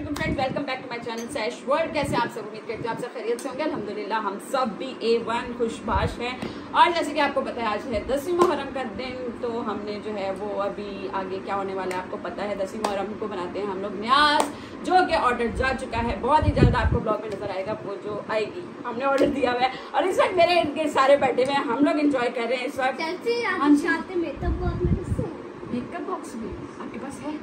वालेकुम friends, welcome back to my channel sash world. कैसे आप सब? उम्मीद करते हो आप सब खैरियत से होंगे। अल्हम्दुलिल्लाह हम सब भी A1 खुशबाश हैं। और जैसे कि आपको पता है आज है 10वीं मुहर्रम का दिन, तो हमने जो है वो अभी आगे क्या होने वाला है आपको पता है। 10वीं मुहर्रम को बनाते हैं हम लोग न्याज, जो कि ऑर्डर जा चुका है। बहुत ही जल्द आपको ब्लॉग में नजर आएगा वो जो आएगी। हमने ऑर्डर दिया हुआ है और इस वक्त मेरे इनके सारे बैठे हुए हैं, हम लोग इंजॉय कर रहे हैं इस वक्त। मेकअप बॉक्स भी आपके पास है?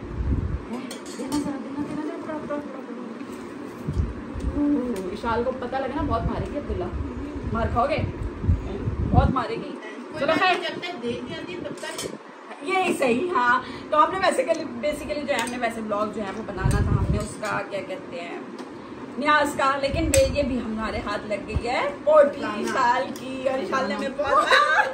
विशाल को पता लगे ना बहुत मारेगी अब्दुल्ला, मार खाओगे, बहुत मारेगी। चलो खैर जब तक देख जाती तब तक यही सही। हाँ, तो हमने बेसिकली जो है हमने वैसे ब्लॉग जो है वो बनाना था, हमने उसका क्या कहते हैं न्याज का, लेकिन ये भी हमारे हाथ लग गई है पोटली इशाल की। और इशाल ने मेरे को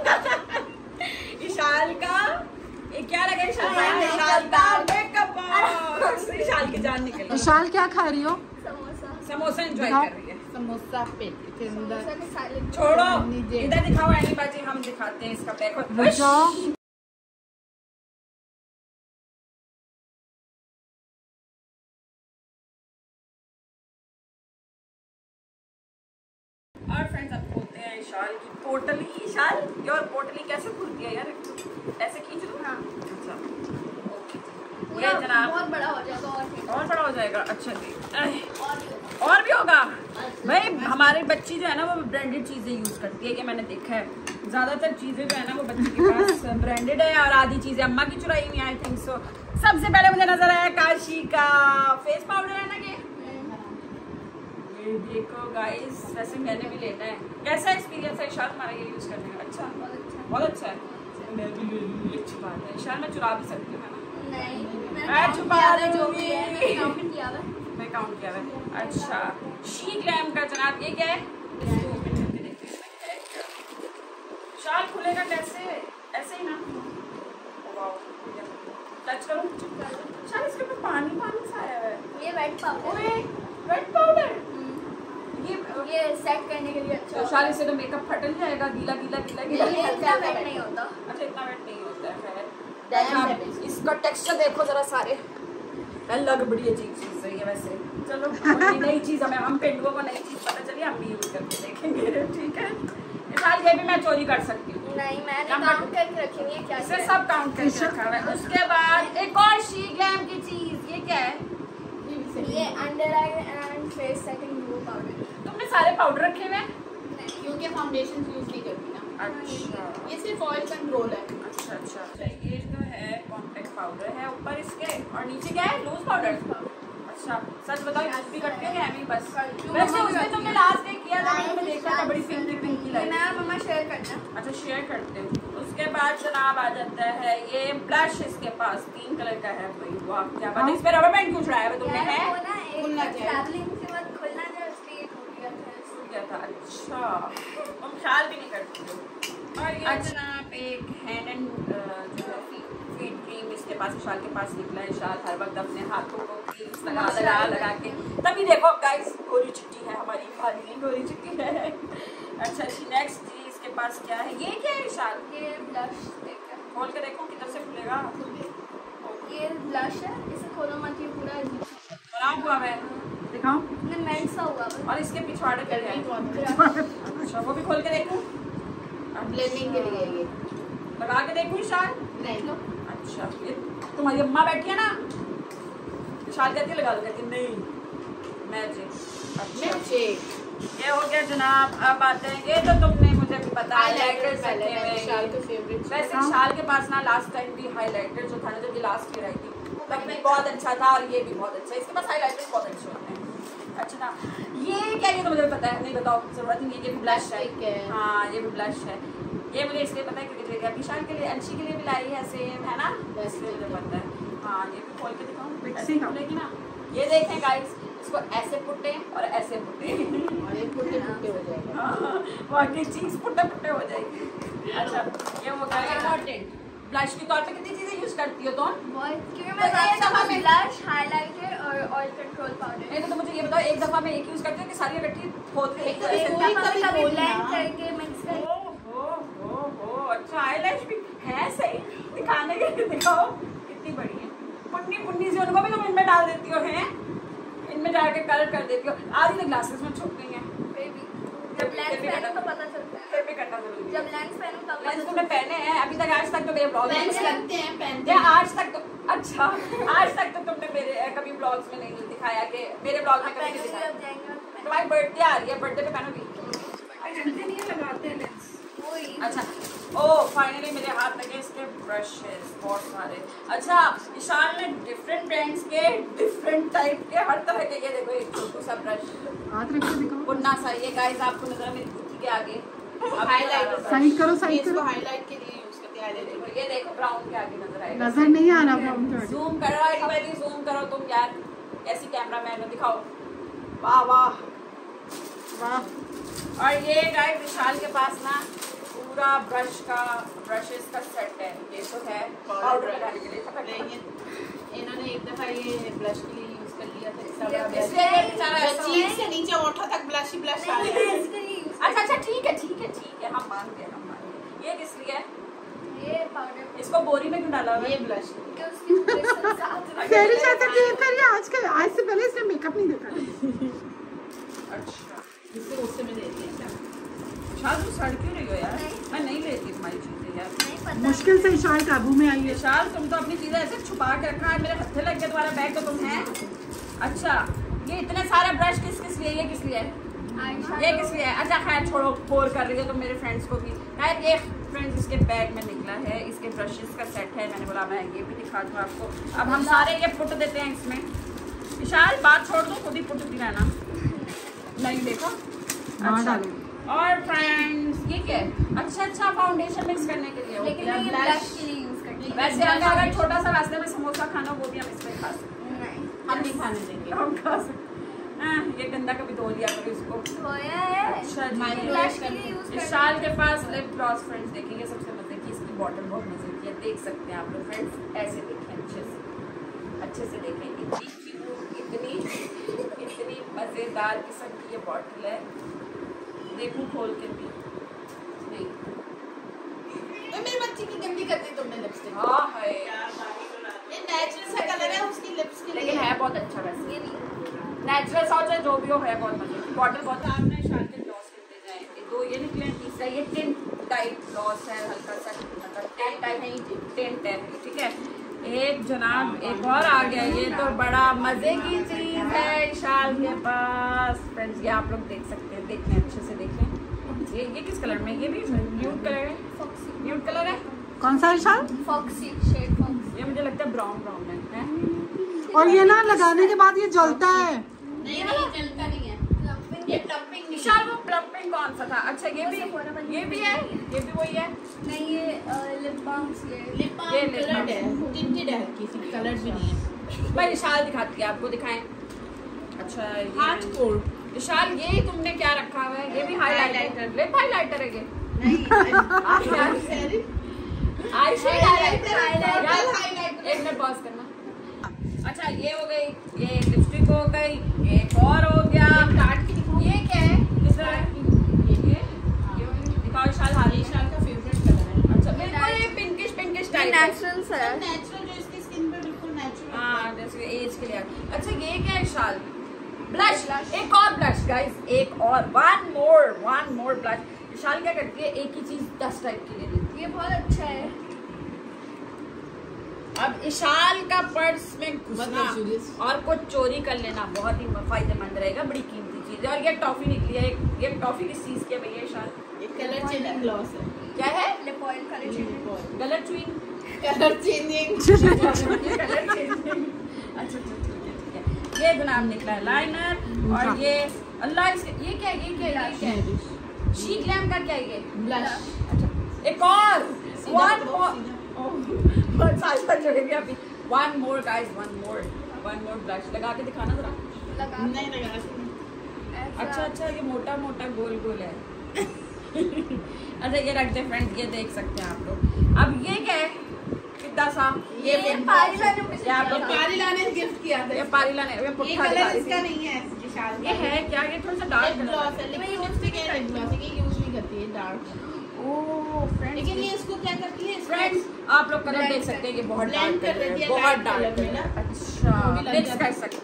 इशाल का क्या लगा? इशाल का मेकअप बॉक्स। इशाल की जान निकल। इशाल क्या खा रही हो? समोसा एंजॉय कर रही है। समोसा पेट के अंदर छोड़ो, इधर दिखाओ एनी बाजी, हम दिखाते हैं इसका पैक। और फ्रेंड्स अब खोलते हैं इशाल की पोटली। इशाल योर पोटली कैसे खुलती है यार? ऐसे खींच लो। हाँ अच्छा, ये जनाब बहुत बड़ा हो जाएगा और बड़ा हो जाएगा। अच्छा जी, और भी होगा भाई। हमारी बच्ची जो है ना वो ब्रांडेड चीजें यूज करती है, ये मैंने देखा है। ज्यादातर चीजें जो है ना वो बच्ची के पास ब्रांडेड है और आधी चीजें अम्मा की चुराई हुई, आई थिंक सो। सबसे पहले मुझे नजर आया काशी का फेस पाउडर है ना, ये देखो गाइस। वैसे मैंने भी लेना है। कैसा एक्सपीरियंस है इशाल हमारा ये यूज करने का? अच्छा, बहुत अच्छा है। मैं भी ले लूंगी, अच्छी बात है। इशाल मैं चुरा भी सकती हूँ है ना? मैं छुपा लूंगी। मैं काउंट किया है। अच्छा, शी ग्लैम का जनाब ये क्या है? शाल खुलेगा कैसे? ऐसे ही ना? टच करूं? शाल इसके ऊपर पानी सा आया है। ये वेट पाउडर। ओए वेट पाउडर, ये सेट करने के लिए अच्छा। तो शाल इससे तो मेकअप फट नहीं जाएगा? गीला इतना वेट नहीं होता। अच्छा, इतना वेट नहीं होता है। खैर इसका टेक्सचर देखो जरा सारे, लग बड़ी अजीब चीज है ये वैसे। चलो नई चीज हम पेंडुओं को नई चीज पता चली, हम भी यूज करके देखेंगे। ठीक है इशाल, ये भी मैं चोरी कर सकती हूँ? नहीं, मैंने काउंट करके रखी हुई है। क्या इसे सब काउंट करके रखा है। उसके बाद एक और शी ग्लैम की चीज, ये क्या है? ये under eye and face setting glow powder. तुमने सारे पाउडर रखे हुए हैं? क्योंकि फाउंडेशन यूज नहीं करती ना। अच्छा, ये सिर्फ ऑयल कंट्रोल है। अच्छा, ये जो है कॉम्पैक्ट पाउडर है ऊपर इसके, और नीचे क्या है? Loose powder. अच्छा, सच बताओ यूज भी करते हो क्या? मैं बस वैसे उसमें तुमने लास्ट डे किया था, मैंने देखा था, बड़ी पिंकी लगी। मैं मम्मा शेयर करना। अच्छा, शेयर करते हो। उसके बाद जनाब आ जाता है ये ब्लश, इसके पास 3 कलर का है। भाई वाह क्या बात है। इस पे रबर बैंड क्यों चढ़ाया है तुमने? है ट्रैवलिंग के बाद खुलना था, इसलिए टूट गया था। अच्छा, तुम ख्याल भी नहीं करती हो। और ये जनाब एक हैंड एंड जो है फीट क्रीम इसके पास, इशाल के पास निकला है। इशाल हर वक्त अपने हाथों को क्रीम्स लगा के, तभी देखो गाइस गोरी चिट्टी है हमारी, खाली नहीं गोरी चिट्टी है। अच्छा जी, नेक्स्ट जी इसके पास क्या है? ये क्या है इशाल? ये ब्लश खोल के देखो किधर से खुलेगा। ये ब्लश है, इसे खोलो मत, ये पूरा बना हुआ है, दिखाओ। मेल्ट सा हुआ है। और इसके पिछवाड़े पे क्या है? अच्छा, वो भी खोल के देखूं? ब्लेंडिंग के लिए ये लगा के देखूं इशाल? नहीं लो। अच्छा, ये तुम्हारी अम्मा बैठी है ना, इशाल कहती है लगा लो, कहती नहीं मैजिक। अच्छा, ये हो गया जनाब। अब आते हैं, ये तो तुमने मुझे भी पता हाइलाइटर्स रखे हुए हैं। वैसे इशाल के पास ना लास्ट टाइम भी हाइलाइटर जो था ना, जब ये लास्ट ईयर आई थी तब भी बहुत अच्छा था, और ये भी बहुत अच्छा है। इसके पास हाइलाइटर्स बहुत अच्छे होते हैं। अच्छा ना, ये क्या? ये तो मुझे पता है, नहीं बताओ जरूरत नहीं है। ये भी ब्लश है। हाँ, ये भी ब्लश है। ये मुझे इसलिए पता है क्योंकि अभिशाल के लिए, अंशी के लिए भी लाई है सेम, है ना, इसलिए मुझे पता है। हाँ, ये भी खोल के दिखाऊँ? ऐसे खुलेगी ना? ये देखें गाइस, इसको ऐसे पुट्टे और ऐसे पुट्टे, और ये पुट्टे हो जाएगा। बाकी चीज पुट्टे हो जाएगी। अच्छा, ये हो गया इम्पोर्टेंट। ब्लश के तौर पे कितनी चीजें यूज करती हो तुम? क्योंकि मैं ब्लश, हाइलाइटर और ऑयल कंट्रोल पाउडर। नहीं तो मुझे ये बताओ, एक दफा में एक यूज करती हो कि सारी इकट्ठी होती है? कभी ब्लेंड करके मिक्स करके। ओहो, अच्छा आईलैश भी है सही, दिखाने के लिए दिखाओ कितनी बड़ी है। पुन्नी से उनको भी तुम इनमें डाल देती हो हैं? इनमें जाके कलर कर देती हो। आधी तो ग्लासेस में छुप गई है। जब लेंस पहनो तो पता चलता है। फिर भी करना जरूरी है। जब लेंस पहनो तब लेंस तुमने पहने हैं अभी तक? आज तक तो मेरे ब्लॉग में पहनते हैं आज तक तो अच्छा आज तक तो तुमने मेरे कभी ब्लॉग्स में नहीं दिखाया कि मेरे ब्लॉग में कभी नहीं दिखाया। तुम्हारी बर्थडे आ रही है, बर्थडे पे पहनोगी? नहीं लगाते हैं लेंस। अच्छा ओ फाइनली मेरे हाथ लगे इसके ब्रशेस बहुत सारे। अच्छा ईशान ने डिफरेंट ब्रांड्स के डिफरेंट टाइप के हर तरह के, ये देखो एक छोटू सा ब्रश हाथ रख के दिखाओ। पुन्ना सा, ये गाइस आपको नजर मेरी कुर्ती के आगे हाईलाइट साइड करो, साइड इसको करो। हाईलाइट के लिए यूज करते हैं। हाईलाइट ये देखो ब्राउन के आगे नजर आएगा। नजर नहीं आ रहा ब्राउन का। जूम करो एक बार, जूम करो तुम यार, ऐसी कैमरा मैन में दिखाओ। वाह वाह वाह। और ये गाइस विशाल के पास ना पूरा ब्रशेस का सेट है। ये तो है पाउडर लगाने के लिए। लेकिन इन्होंने एक दफा ये ब्लश के लिए यूज कर लिया था। इसलिए ये बेचारा ऐसा हो चीज से नीचे ओठों तक ब्लश ही ब्लश आ रहा है। अच्छा ठीक है हम मान गए। ये किस लिए है? ये पाउडर इसको बोरी में क्यों डाला हुआ है? ये ब्लश के उसकी ब्रश साथ तेरी शादी की करिए आज से पहले इसने मेकअप नहीं देखा। अच्छा इससे उससे में देते हैं। विशाल तुम सड़ क्यों रही हो यार? मैं नहीं लेती तुम्हारी चीजें यार। नहीं पता। मुश्किल से इशाल काबू में आई है। विशाल तुम तो अपनी चीजें ऐसे छुपा के रखा है, मेरे हत्थे लग गए तुम्हारा बैग तो तुम है। अच्छा ये इतने सारे ब्रश किस लिए? ये किस लिए है? ये किस लिए है? अच्छा खैर छोड़ो, बोर कर रही हो तुम मेरे फ्रेंड्स को भी। खैर ये फ्रेंड्स इसके बैग में निकला है, इसके ब्रशेस का सेट है। मैंने बोला मैं ये भी दिखा दूँ आपको। अब हम सारे ये पुट देते हैं इसमें। विशाल बात छोड़ दो, खुद ही पुटती रहना। नहीं देखो हाँ डालो। और फ्रेंड्स ये क्या है? अच्छा फाउंडेशन मिक्स करने के लिए। लेकिन ये ब्लश के लिए यूज करते हैं। वैसे अगर छोटा सा रास्ते में समोसा खाना वो भी हम इसमें खा सकते हैं। नहीं हम नहीं खाने देंगे। हम खा सकते हैं। ये गंदा कभी धो लिया करो इसको। धोया है। अच्छा जी। ब्लश के लिए यूज करते हैं। विशाल के पास लिप ग्लॉस फ्रेंड्स देखेंगे सबसे मजे की इसकी बॉटल बहुत मजे की है। देख सकते हैं आप लोग फ्रेंड्स, ऐसे देखें अच्छे से देखें। इतनी क्यूट, इतनी मजेदार किस्म की ये बॉटल है। देखूं खोल के भी नहीं। तो मेरी बच्ची की गंदी कर दी तुमने लिपस्टिक। हाँ है ये नेचुरल सा कलर है उसकी लिप्स के लिए। लेकिन है बहुत अच्छा वैसे। ये नेचुरल सा चाहे जो भी हो है बहुत मजे की बॉटल। बहुत आपने शाल के ग्लॉस कितने जाए? दो ये निकले हैं, तीसरा ये टिंट टाइप ग्लॉस है, हल्का सा मतलब टिंट टाइप है, टिंट है ठीक है। एक जनाब एक और आ गया। ये तो बड़ा मजे की चीज है शाल के पास फ्रेंड्स। ये आप लोग देख सकते हैं, देखें अच्छे से देखें। ये किस कलर में? ये भी न्यूड कलर है। न्यूड कलर है। कौन सा इशाल? Foxy shade foxy. ये मुझे लगता है ब्राउन है। और ये ना लगाने के बाद ये जलता है। नहीं चलता नहीं है। ये प्लम्पिंग विशाल वो प्लम्पिंग कौन सा था? अच्छा ये भी है, ये भी वही है। नहीं ये lip balm lip balm coloured है, टिंटेड है, किसी कलर्ड भी नहीं है। भाई विशाल दिखाती है आपको, दिखाएं। अच्छा हार्ट कोर। विशाल ये तुमने क्या रखा हुआ है? ये भी हाइलाइटर, लिप हाइलाइटर है ये। नहीं आई शेड हाइलाइटर। हाइलाइटर। एक मिनट पॉज करना। अच्छा ये हो गई, ये लिपस्टिक हो गई, एक और हो गया। ये क्या है? किस तरह ये दिखाओ विशाल। हाल विशाल का फेवरेट कलर है। अच्छा बिल्कुल ये पिंकिश टाइप है। नेचुरल सा है। नेचुरल जो इसकी स्किन पे बिल्कुल नेचुरल। हाँ जैसे एज के लिए। अच्छा ये क्या है विशाल? ब्लश। एक और ब्लश गाइस, एक और वन मोर ब्लश। विशाल क्या करती है? एक ही चीज 10 टाइप की ले लेती है। ये बहुत अच्छा है। अब इशाल का पर्स में घुसना luxurious। और कुछ चोरी कर लेना बहुत ही फायदेमंद रहेगा। बड़ी कीमती चीज है। और ये टॉफी निकली है। ये टॉफी किस चीज की है भैया इशाल? ये कलर चेंजिंग ग्लॉस है। क्या है? Lip oil colour changing. Colour chewing. Colour changing. Colour changing. अच्छा ठीक है। ये जनाब निकला है लाइनर। और ये अल्लाह ये क्या है? शी ग्लैम का क्या है ये? ब्लश। अच्छा एक और one more guys, one more blush लगा के दिखाना जरा। लगा नहीं लगा। अच्छा ये मोटा गोल है। अच्छा ये रख दे फ्रेंड्स, ये देख सकते हैं आप लोग। अब ये क्या है? कितना सा? ये पारिला ने आप लोग पारिला ने गिफ्ट किया था। ये पारिला ने ये पुट्ठा कलर इसका नहीं है विशाल। ये है क्या? ये थोड़ा सा डार्क ग्लॉस है, लेकिन लिपस्टिक है ग्लॉस है, ये यूज नहीं करती है डार्क। ओह फ्रेंड्स, लेकिन ये इसको क्या करती है? फ्रेंड्स आप लोग कलर देख सकते हैं। ये बहुत डार्क Blend कर कलर देती है, है बहुत light डार्क colour में कलर ना। है। अच्छा वो भी लग मिक्स जाता कर है। सकते हैं। ये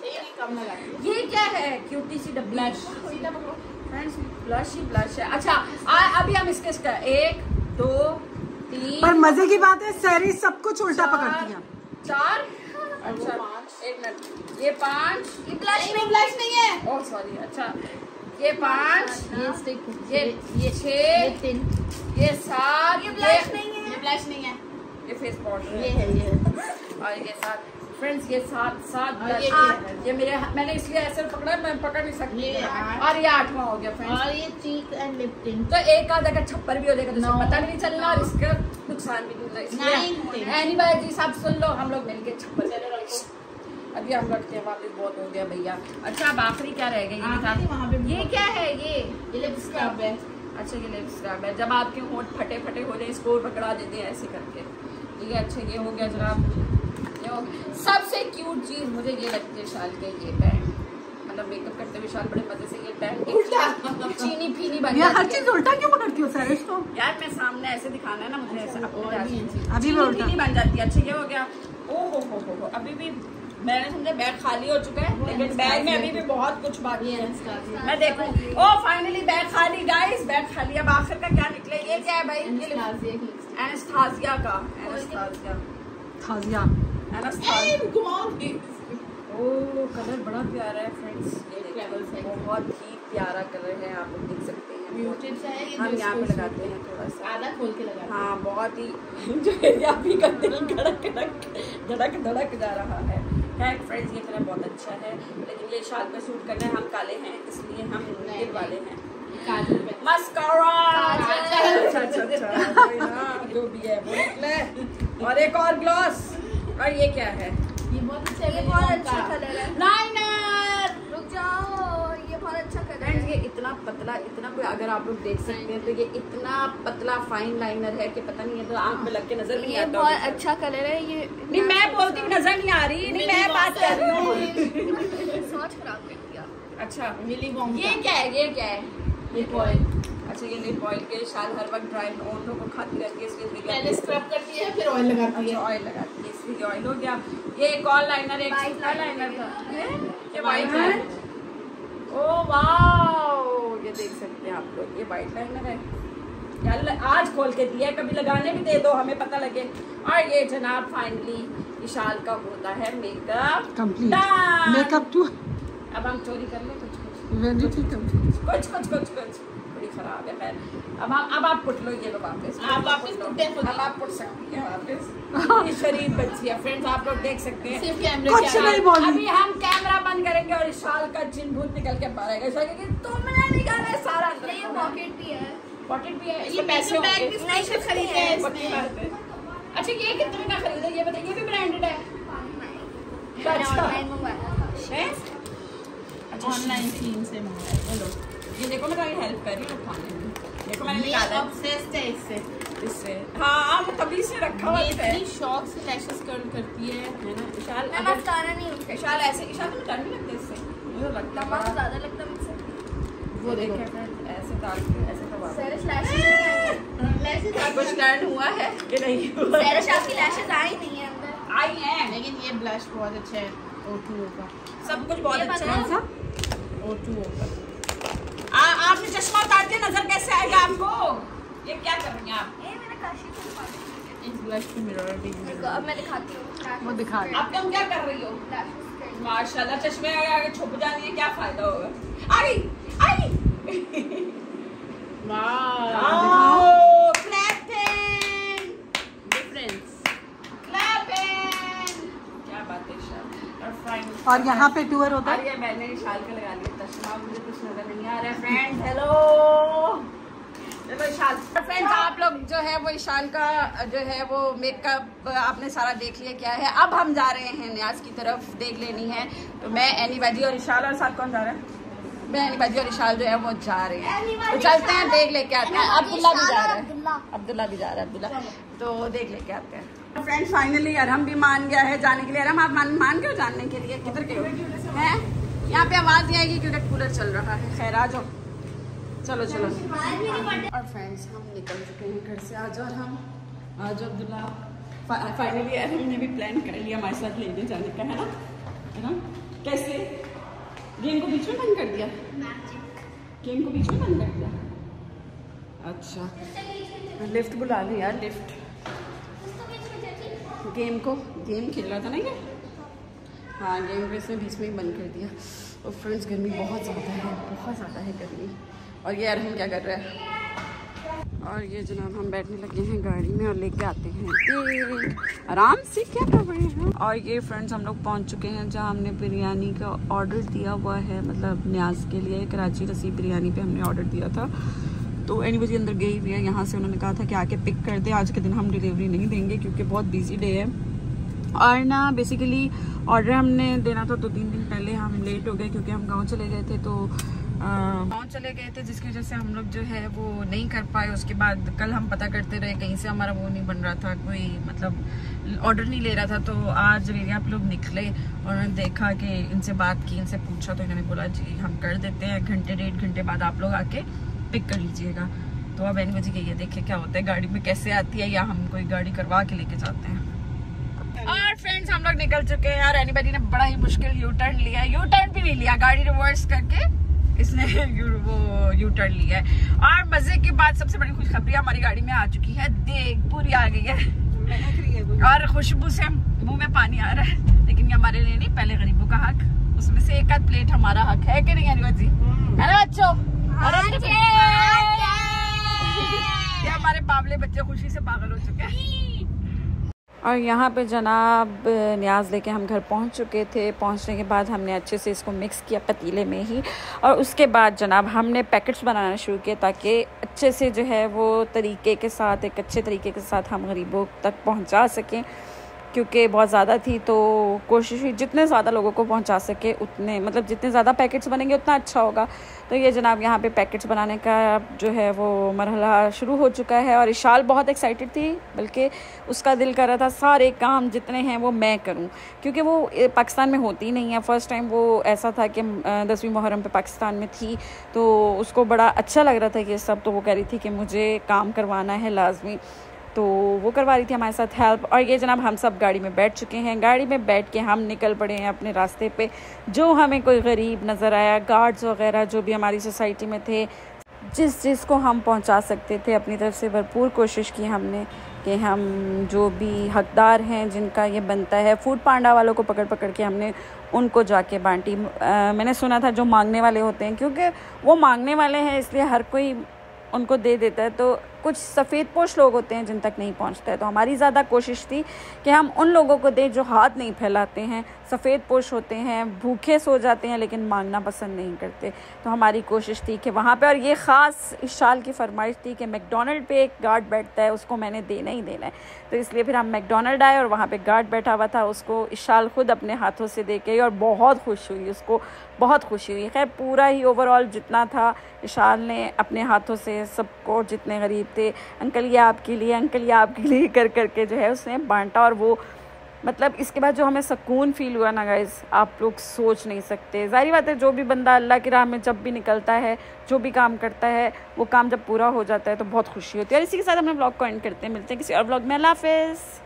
कम लगाती है। ये क्या है? क्यूटी सी डब्बी। ब्लश। फ्रेंड्स ब्लश ही ब्लश है। अच्छा अभी हम इसके 1 2 3 पर मजे की बात है सारी सब कुछ उल्टा पकड़ती है। 4 अच्छा 1 मिनट ये 5 ये ब्लश नहीं है। ओह सॉरी अच्छा ये 5 ये स्टिक ये 6 3 ये 7 ये ब्लश नहीं है। ये ब्लश नहीं है। ये फेस पाउडर ये है ये और ये 7 फ्रेंड्स ये 7 और ब्लश ये है। ये मेरे मैंने इसलिए ऐसे पकड़ा मैं पकड़ नहीं सकती ये 8 और ये 8वां हो गया फ्रेंड्स। और ये चीक एंड लिप टिंट। तो एक आधा का छप्पर भी हो जाएगा तो No. पता भी नहीं चलना और इसका नुकसान भी नहीं होता इसलिए 9 एनीबाडी जी सब सुन लो हम लोग मिलके छप्पर अभी हम रखते हैं वापस बहुत हो गया भैया। अच्छा अब आखिरी क्या रह गया ये आखिरी वहाँ पे ये क्या है ये लिप स्क्रब है। अच्छा ये लिप स्क्रब है। जब आपके होंठ फटे फटे हो जाए इसको पकड़ा देते हैं ऐसे करके। ठीक है अच्छा ये हो गया जनाब। ये हो सबसे क्यूट चीज मुझे ये लगती है शाल के ये पैंट मतलब मेकअप करते हुए शाल बड़े मजे से ये पैंट चीनी फीनी बन ये हर जाती है। चीज उल्टा क्यों पकड़ती हो सर इसको? यार मैं सामने ऐसे दिखाना है ना मुझे ऐसे और भी अभी भी उल्टा। चीनी बन जाती है। अच्छा ये हो गया। ओ हो अभी भी मैंने समझा बैग खाली हो चुका है लेकिन बैग में अभी भी बहुत कुछ बाकी है। मैं देखूं ओ फाइनली बैग खाली गाइस बैग खाली। अब आखिर का क्या निकले? ये क्या है भाई? एनास्टासिया का थाजिया ओ कलर बड़ा प्यारा है फ्रेंड्स। ये देखिए बहुत ही प्यारा कलर है आप लोग देख सकते हैं। म्यूटेड सा है ये हम जो यहाँ पे इसको लगाते हैं थोड़ा सा आधा खोल के लगाते हैं। हाँ बहुत ही जो एरिया भी का दिल धड़क धड़क जा रहा है फ्रेंड्स। ये कलर बहुत अच्छा है लेकिन ये शाल पे सूट करना है। हम काले हैं इसलिए हम नील वाले हैं। काजल पे मस्कारा अच्छा वही ना जो भी है वो निकले। और एक और ग्लॉस और ये क्या है? ये बहुत अच्छा है। ये बहुत अच्छा कलर है। लाइनर रुक जाओ ये बहुत अच्छा कलर फ्रेंड्स है। ये इतना पतला इतना कोई अगर आप लोग देख सकते हैं तो ये इतना पतला फाइन लाइनर है कि पता नहीं है तो आंख में लग के नजर भी नहीं ये आता। बहुत अच्छा कलर है। ये नहीं मैं बोलती हूँ नजर नहीं आ रही। नहीं मैं बात कर रही हूँ। सोच खराब कर दिया। अच्छा मिली बॉम्ब ये क्या है? ये क्या है? Lip oil. अच्छा ये लिप ऑयल के शाल हर वक्त ड्राई ओंठों को खाती रहती है इसलिए पहले स्क्रब करती है फिर ऑयल लगाती अच्छा है। ऑयल लगाती है इसलिए ऑयल हो गया। ये एक और लाइनर एक White सूखा liner लाइनर था है। ये वाइट है। ओ वाओ ये देख सकते हैं आप लोग ये वाइट लाइनर है। यार आज खोल के दिया है कभी लगाने भी दे दो हमें पता लगे। और ये जनाब फाइनली विशाल का होता है makeup complete Done! Makeup too अब हम चोरी कर लें कुछ वेरी कंप्लीट। कुछ बड़ी खराब है। खैर अब आप पुट लो ये लो वापस। आप वापस पुटे खुद ही। अब आप पुट सकती हैं वापस। ये शरीफ बच्ची है फ्रेंड्स आप लोग देख सकते हैं। सिर्फ कैमरे कुछ के नहीं आगे। बोली। अभी हम कैमरा बंद करेंगे और इस शाल का चिन्ह भूत निकल के बाहर आएगा। ऐसा कि तुमने निकाला है सारा अंदर। नहीं ये पॉकेट भी है। पॉकेट भी है ये इसके पैसे बैग होंगे। भी स्पेशल खरीदे हैं पक्की इसने। बात है। अच्छा ये कितने का खरीदा ये बताइए? ये भी ब्रांडेड है। मैंने अच्छा। ऑनलाइन मंगवाया था। हैं? अच्छा ऑनलाइन सीन से मंगाया। चलो ये देखो मैं तुम्हारी हेल्प कर रही हूँ उठाने में। देखो मैंने ये निकाला है ऑब्सेस्ड है इससे। इससे। हाँ हम तभी से रखा हुआ ये है इतनी शौक से लैशेस कर्ल करती है। ना विशाल मैं अगर मस्कारा नहीं यूज करती। विशाल ऐसे विशाल तुम्हें डर नहीं लगता इससे? मुझे लगता मम्मा को है ज्यादा लगता है मुझसे। वो देखे फ्रेंड ऐसे डाल के ऐसे करवा दो। सेरिश लैशेस नहीं आई। लैशेस कुछ टर्न हुआ है कि नहीं हुआ? सेरिश आपकी लैशेस आई नहीं है अंदर। आई है लेकिन ये ब्लश बहुत अच्छा है। O2O का। सब कुछ बहुत ये अच्छा पता है। O2O का। आपने चश्मा उतार दिया नजर कैसे आएगा आपको? ये क्या कर रही हैं आप? ये मैंने काशी से मंगवाया। इस ब्लश पे मिरर भी देखो अब मैं दिखाती हूँ। वो दिखा रही। आप तुम क्या कर रही हो? Lashes करना। माशाल्लाह चश्मे आगे छुप जानी है क्या फायदा होगा? आई वाह। Clapping difference. क्लैपिंग क्या बात है शाल। और फ्रेंड्स और यहाँ पे टूर होता है। अरे मैंने शाल का लगा लिया चश्मा मुझे कुछ नजर नहीं आ रहा है फ्रेंड्स। हेलो चलो शाल फ्रेंड्स आप लोग जो है वो ईशान का जो है वो मेकअप आपने सारा देख लिया क्या है। अब हम जा रहे हैं न्याज की तरफ देख लेनी है। तो मैं एनी बाजी और इशाल और साथ कौन जा रहा है? मैं एनी बाजी और इशाल जो है वो जा रहे हैं। तो चलते हैं देख लेके आते हैं। अब्दुल्ला भी जा रहा है। अब्दुल्ला भी जा रहा है। अब्दुल्ला तो देख लेके आते हैं। फ्रेंड्स फाइनली अरहम भी मान गया है जाने के लिए। अरहम आप मान गए हो जानने के लिए? किधर के हो? हैं यहाँ पे आवाज नहीं आएगी क्योंकि कूलर चल रहा है। खैर आ जाओ चलो चलो। और फ्रेंड्स हम निकल चुके हैं घर से। आज और हम आज अब्दुल्ला फाइनली अरहम ने भी प्लान कर लिया हमारे साथ लेने जाने का है ना कैसे गेम को बीच में बंद कर दिया, गेम को बीच में बंद कर दिया। अच्छा लिफ्ट बुला ली यार, लिफ्ट। गेम खेल रहा था ना ये, हाँ गेम को इसने बीच में ही बंद कर दिया। और फ्रेंड्स गर्मी बहुत ज़्यादा है गर्मी। और ये यार हम क्या कर रहे हैं, और ये जनाब हम बैठने लगे हैं गाड़ी में और लेके आते हैं आराम से, क्या कर रहे हैं। और ये फ्रेंड्स हम लोग पहुंच चुके हैं जहां हमने बिरयानी का ऑर्डर दिया हुआ है, मतलब न्याज के लिए कराची रसीद बिरयानी पे हमने ऑर्डर दिया था। तो एनीवेज अंदर गई हुई है, यहाँ से उन्होंने कहा था कि आके पिक कर दे। आज के दिन हम डिलीवरी नहीं देंगे क्योंकि बहुत बिजी डे है। और ना बेसिकली ऑर्डर हमने देना था 2-3 दिन पहले, हम लेट हो गए क्योंकि हम गाँव चले गए थे। तो गाँव चले गए थे जिसकी वजह से हम लोग जो है वो नहीं कर पाए। उसके बाद कल हम पता करते रहे, कहीं से हमारा वो नहीं बन रहा था, कोई मतलब ऑर्डर नहीं ले रहा था। तो आज रियली आप लोग निकले और उन्होंने देखा कि इनसे बात की, इनसे पूछा, तो इन्होंने बोला जी हम कर देते हैं, घंटे 1.5 घंटे बाद आप लोग आके पिक कर लीजिएगा। तो अब एनीवेज ये देखे क्या होता है, गाड़ी में कैसे आती है या हम कोई गाड़ी करवा के लेके जाते हैं। और फ्रेंड्स हम लोग निकल चुके हैं यार। एनीबडी ने बड़ा ही मुश्किल यू टर्न लिया, यू टर्न भी नहीं लिया, गाड़ी रिवर्स करके इसने वो यू टर्न लिया है। और मजे की बात, सबसे बड़ी खुशखबरी हमारी गाड़ी में आ चुकी है, देख पूरी आ गई है और खुशबू से मुंह में पानी आ रहा है। लेकिन ये हमारे लिए नहीं, पहले गरीबों का हक, उसमें से एक आध प्लेट हमारा हक है कि नहीं अनिवार्य जी, है ना बच्चों? ये हमारे बावले बच्चे खुशी से पागल हो चुके हैं। और यहाँ पे जनाब न्याज लेके हम घर पहुँच चुके थे। पहुँचने के बाद हमने अच्छे से इसको मिक्स किया पतीले में ही, और उसके बाद जनाब हमने पैकेट्स बनाना शुरू किया ताकि अच्छे से जो है वो तरीके के साथ, एक अच्छे तरीके के साथ हम गरीबों तक पहुँचा सकें। क्योंकि बहुत ज़्यादा थी तो कोशिश हुई जितने ज़्यादा लोगों को पहुंचा सके उतने, मतलब जितने ज़्यादा पैकेट्स बनेंगे उतना अच्छा होगा। तो ये जनाब यहाँ पे पैकेट्स बनाने का जो है वो मरहला शुरू हो चुका है। और इशाल बहुत एक्साइटेड थी, बल्कि उसका दिल कर रहा था सारे काम जितने हैं वो मैं करूँ, क्योंकि वो पाकिस्तान में होती नहीं है। फ़र्स्ट टाइम वो ऐसा था कि 10वीं मुहर्रम पे पाकिस्तान में थी, तो उसको बड़ा अच्छा लग रहा था कि सब। तो वो कह रही थी कि मुझे काम करवाना है लाजमी, तो वो करवा रही थी हमारे साथ हेल्प। और ये जनाब हम सब गाड़ी में बैठ चुके हैं, गाड़ी में बैठ के हम निकल पड़े हैं अपने रास्ते पे। जो हमें कोई गरीब नज़र आया, गार्ड्स वगैरह जो भी हमारी सोसाइटी में थे, जिस को हम पहुंचा सकते थे, अपनी तरफ से भरपूर कोशिश की हमने कि हम जो भी हकदार हैं जिनका ये बनता है, फूड पांडा वालों को पकड़ पकड़ के हमने उनको जाके बांटी। मैंने सुना था जो मांगने वाले होते हैं, क्योंकि वो मांगने वाले हैं इसलिए हर कोई उनको दे देता है, तो कुछ सफ़ेद पोश लोग होते हैं जिन तक नहीं पहुंचता है। तो हमारी ज़्यादा कोशिश थी कि हम उन लोगों को दें जो हाथ नहीं फैलाते हैं, सफ़ेद पोश होते हैं, भूखे सो जाते हैं लेकिन मांगना पसंद नहीं करते। तो हमारी कोशिश थी कि वहाँ पे, और ये ख़ास इशाल की फरमाइश थी कि मैकडोनल्ड पे एक गार्ड बैठता है, उसको मैंने देना ही देना है। तो इसलिए फिर हम मैकडोनल्ड आए और वहाँ पर गार्ड बैठा हुआ था, उसको इशाल ख़ुद अपने हाथों से दे के, और बहुत खुश हुई, उसको बहुत खुशी हुई। खैर पूरा ही ओवरऑल जितना था इशाल ने अपने हाथों से सबको, जितने गरीब थे, अंकल ये आपके लिए, अंकल ये आपके लिए कर करके जो है उसने बांटा। और वो मतलब इसके बाद जो हमें सुकून फ़ील हुआ ना गाइस, आप लोग सोच नहीं सकते। ज़ाहिर बात है जो भी बंदा अल्लाह की राह में जब भी निकलता है, जो भी काम करता है, वो काम जब पूरा हो जाता है तो बहुत खुशी होती है। और इसी के साथ हम व्लॉग को एंड करते हैं, मिलते हैं किसी और व्लॉग में। अल्लाह हाफ़िज़।